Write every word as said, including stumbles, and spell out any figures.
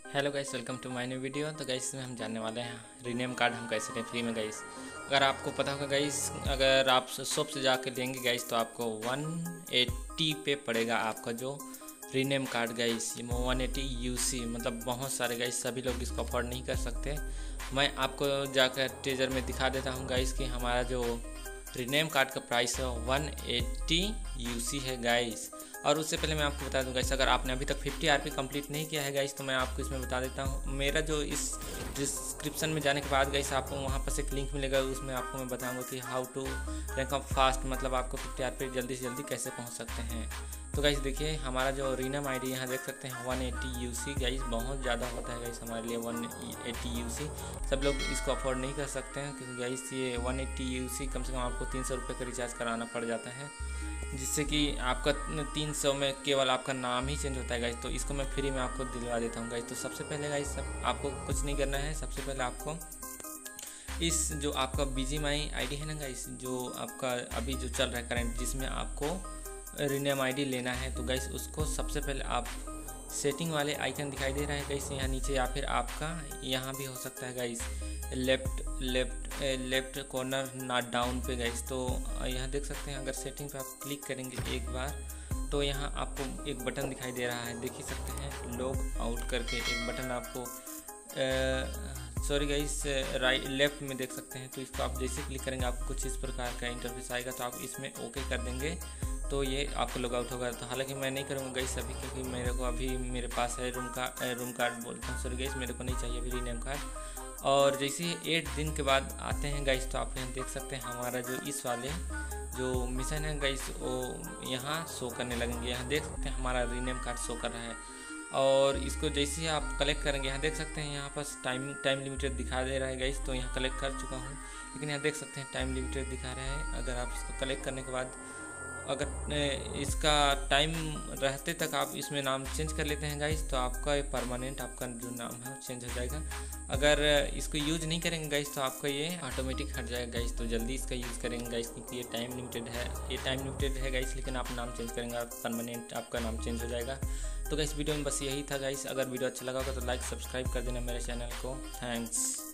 Hello guys, welcome to my new video. तो guys इसमें हम जानने वाले हैं रीनेम कार्ड हम कैसे लें फ्री में गाइस। अगर आपको पता होगा गाइस, अगर आप शॉप से जाकर लेंगे गाइस तो आपको वन एट्टी पे पड़ेगा आपका जो रीनेम कार्ड गाइस। ये वन एट्टी यूसी मतलब बहुत सारे गाइस, सभी लोग इसको अफोर्ड नहीं कर सकते। मैं आपको जाकर ट्रेजर में दिखा देता हूँ गाइस कि हमारा जो रीनेम कार्ड का प्राइस है वन एट्टी यूसी है गाइस। और उससे पहले मैं आपको बता दूं गाइस, अगर आपने अभी तक फिफ्टी आरपी कंप्लीट नहीं किया है गाइस तो मैं आपको इसमें बता देता हूं। मेरा जो इस डिस्क्रिप्शन में जाने के बाद गाइस आपको वहां पर से एक लिंक मिलेगा, उसमें आपको मैं बताऊंगा कि how to rank up fast, मतलब आपको फिफ्टी आरपी जल्दी से जल्दी कैसे पहुंच सकते हैं। तो गाइस देखिए, हमारा जो रीनेम आईडी यहाँ देख सकते हैं वन एट्टी यूसी गाइस, बहुत ज़्यादा होता है गाइस हमारे लिए वन एट्टी यूसी। सब लोग इसको अफोर्ड नहीं कर सकते हैं क्योंकि गाइस ये वन एट्टी यूसी कम से कम आपको तीन सौ रुपये का रिचार्ज कराना पड़ जाता है, जिससे कि आपका तीन सौ में केवल आपका नाम ही चेंज होता है गाइस। तो इसको मैं फ्री में आपको दिलवा देता हूँ गाइस। तो सबसे पहले गाइस सब आपको कुछ नहीं करना है, सबसे पहले आपको इस जो आपका बीजी माई आईडी है ना गाइस, जो आपका अभी जो चल रहा है करंट, जिसमें आपको रीनेम आईडी लेना है, तो गाइस उसको सबसे पहले आप सेटिंग वाले आइकन दिखाई दे रहा है गाइस यहाँ नीचे, या फिर आपका यहाँ भी हो सकता है guys left left left corner not down पे गाइस। तो यहाँ देख सकते हैं, अगर सेटिंग पे आप क्लिक करेंगे एक बार तो यहाँ आपको एक बटन दिखाई दे रहा है, देख ही सकते हैं लॉग आउट करके एक बटन आपको सॉरी गाइस राइट लेफ्ट में देख सकते हैं। तो इसको आप जैसे क्लिक करेंगे आपको कुछ इस प्रकार का इंटरफेस आएगा, तो आप इसमें ओके कर देंगे तो ये आपको लॉग आउट होगा। तो हालांकि मैं नहीं करूँगा गाइस अभी, क्योंकि मेरे को अभी मेरे पास है रूम का रूम कार्ड बोलता हूँ सॉरी गाइस, मेरे को नहीं चाहिए अभी रीनेम कार्ड। और जैसे ही एट दिन के बाद आते हैं गाइस तो आप यहाँ देख सकते हैं हमारा जो इस वाले जो मिशन है गाइस वो यहाँ शो करने लगेंगे। यहाँ देख सकते हैं हमारा रीनेम कार्ड शो कर रहा है, और इसको जैसे ही आप कलेक्ट करेंगे यहाँ देख सकते हैं यहाँ पास टाइम टाइम लिमिटेड दिखा दे रहा है गाइस। तो यहाँ कलेक्ट कर चुका हूँ, लेकिन यहाँ देख सकते हैं टाइम लिमिटेड दिखा रहा है। अगर आप इसको कलेक्ट करने के बाद अगर इसका टाइम रहते तक आप इसमें नाम चेंज कर लेते हैं गाइस तो आपका परमानेंट आपका जो नाम है चेंज हो जाएगा। अगर इसको यूज नहीं करेंगे गाइस तो आपका ये ऑटोमेटिक हट जाएगा गाइस। तो जल्दी इसका यूज़ करेंगे गाइस, क्योंकि ये टाइम लिमिटेड है ये टाइम लिमिटेड है गाइस, लेकिन आप नाम चेंज करेंगे आप परमानेंट आपका नाम चेंज हो जाएगा। तो गाइस वीडियो में बस यही था गाइस। अगर वीडियो अच्छा लगा होगा तो लाइक सब्सक्राइब कर देना मेरे चैनल को। थैंक्स।